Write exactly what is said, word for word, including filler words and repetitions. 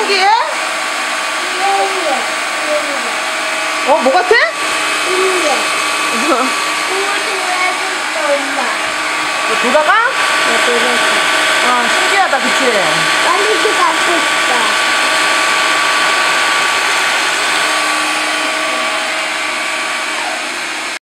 신기해? 어, 뭐 같아? 돌아가? 어, 신기하다, 그치? 빨리 가고 싶다.